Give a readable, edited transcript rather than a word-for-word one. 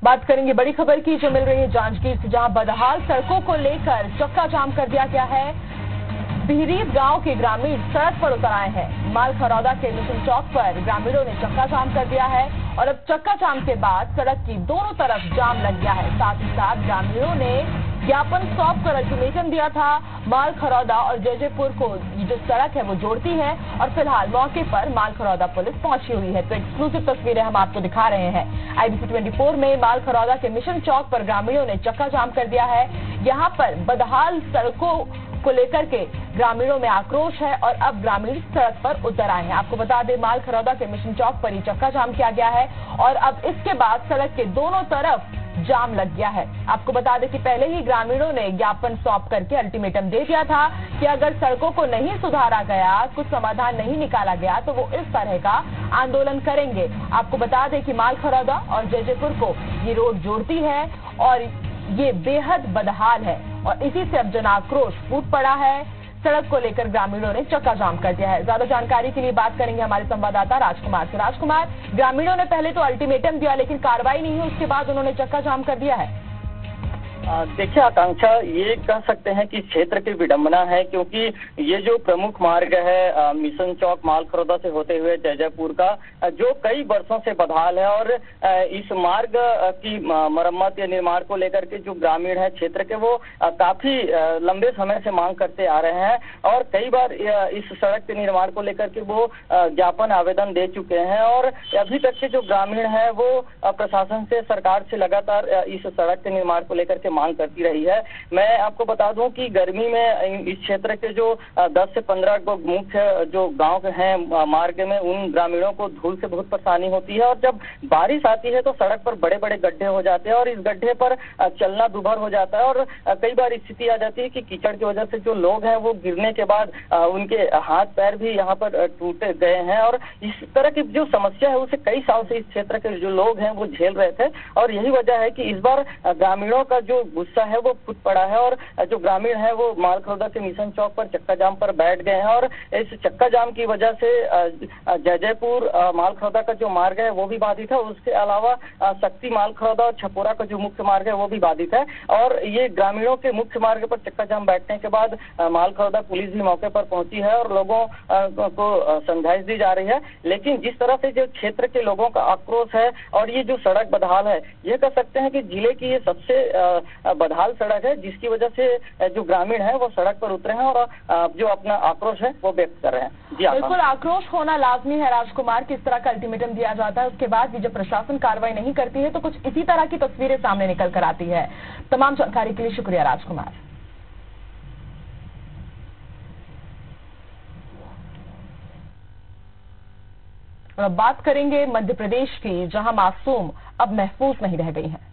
बात करेंगे बड़ी खबर की जो मिल रही है जांजगीर से, जहां बदहाल सड़कों को लेकर चक्का जाम कर दिया गया है। बिहरीत गांव के ग्रामीण सड़क पर उतर आए हैं। मालखरौदा के मिशन चौक पर ग्रामीणों ने चक्का जाम कर दिया है और अब चक्का जाम के बाद सड़क की दोनों तरफ जाम लग गया है। साथ ही साथ ग्रामीणों ने ज्ञापन सौंप कर अल्टीमेटम दिया था। मालखरौदा और जयजयपुर को जो सड़क है वो जोड़ती है और फिलहाल मौके पर मालखरौदा पुलिस पहुंची हुई है। तो एक्सक्लूसिव तस्वीरें हम आपको दिखा रहे हैं। IBC 24 में मालखरौदा के मिशन चौक पर ग्रामीणों ने चक्का जाम कर दिया है। यहाँ पर बदहाल सड़कों को लेकर के ग्रामीणों में आक्रोश है और अब ग्रामीण सड़क पर उतर आए हैं। आपको बता दें, मालखरौदा के मिशन चौक पर ही चक्का जाम किया गया है और अब इसके बाद सड़क के दोनों तरफ जाम लग गया है। आपको बता दें कि पहले ही ग्रामीणों ने ज्ञापन सौंप करके अल्टीमेटम दे दिया था कि अगर सड़कों को नहीं सुधारा गया, कुछ समाधान नहीं निकाला गया तो वो इस तरह का आंदोलन करेंगे। आपको बता दें कि मालखरौदा और जयजयपुर को ये रोड जोड़ती है और ये बेहद बदहाल है और इसी से अब जन आक्रोश फूट पड़ा है। सड़क को लेकर ग्रामीणों ने चक्का जाम कर दिया है। ज्यादा जानकारी के लिए बात करेंगे हमारे संवाददाता राजकुमार से। राजकुमार, ग्रामीणों ने पहले तो अल्टीमेटम दिया लेकिन कार्रवाई नहीं हुई, उसके बाद उन्होंने चक्का जाम कर दिया है। देखिए आकांक्षा, ये कह सकते हैं कि क्षेत्र की विडंबना है, क्योंकि ये जो प्रमुख मार्ग है मिशन चौक मालखरौदा से होते हुए जयजयपुर का, जो कई वर्षों से बदहाल है और इस मार्ग की मरम्मत या निर्माण को लेकर के जो ग्रामीण है क्षेत्र के, वो काफी लंबे समय से मांग करते आ रहे हैं और कई बार इस सड़क के निर्माण को लेकर के वो ज्ञापन आवेदन दे चुके हैं और अभी तक के जो ग्रामीण है वो प्रशासन से, सरकार से लगातार इस सड़क के निर्माण को लेकर के मांग करती रही है। मैं आपको बता दूं कि गर्मी में इस क्षेत्र के जो 10 से 15 मुख्य जो गांव हैं मार्ग में, उन ग्रामीणों को धूल से बहुत परेशानी होती है और जब बारिश आती है तो सड़क पर बड़े बड़े गड्ढे हो जाते हैं और इस गड्ढे पर चलना दुभर हो जाता है और कई बार स्थिति आ जाती है कि कीचड़ की वजह से जो लोग हैं वो गिरने के बाद उनके हाथ पैर भी यहाँ पर टूट गए हैं और इस तरह की जो समस्या है उसे कई साल से इस क्षेत्र के जो लोग हैं वो झेल रहे थे और यही वजह है कि इस बार ग्रामीणों का जो गुस्सा है वो फूट पड़ा है और जो ग्रामीण है वो मालखरौदा के मिशन चौक पर चक्का जाम पर बैठ गए हैं और इस चक्का जाम की वजह से जयजयपुर मालखरौदा का जो मार्ग है वो भी बाधित है। उसके अलावा शक्ति मालखरौदा और छपोरा का जो मुख्य मार्ग है वो भी बाधित है और ये ग्रामीणों के मुख्य मार्ग पर चक्का जाम बैठने के बाद मालखरौदा पुलिस भी मौके पर पहुंची है और लोगों को समझाइश दी जा रही है। लेकिन जिस तरह से जो क्षेत्र के लोगों का आक्रोश है और ये जो सड़क बदहाल है, ये कह सकते हैं कि जिले की ये सबसे बदहाल सड़क है, जिसकी वजह से जो ग्रामीण है वो सड़क पर उतरे हैं और जो अपना आक्रोश है वो व्यक्त कर रहे हैं। जी बिल्कुल, आक्रोश होना लाजमी है राजकुमार। किस तरह का अल्टीमेटम दिया जाता है, उसके बाद भी जब प्रशासन कार्रवाई नहीं करती है तो कुछ इसी तरह की तस्वीरें सामने निकल कर आती है। तमाम जानकारी के लिए शुक्रिया राजकुमार। और अब बात करेंगे मध्य प्रदेश की, जहां मासूम अब महफूज नहीं रह गई हैं।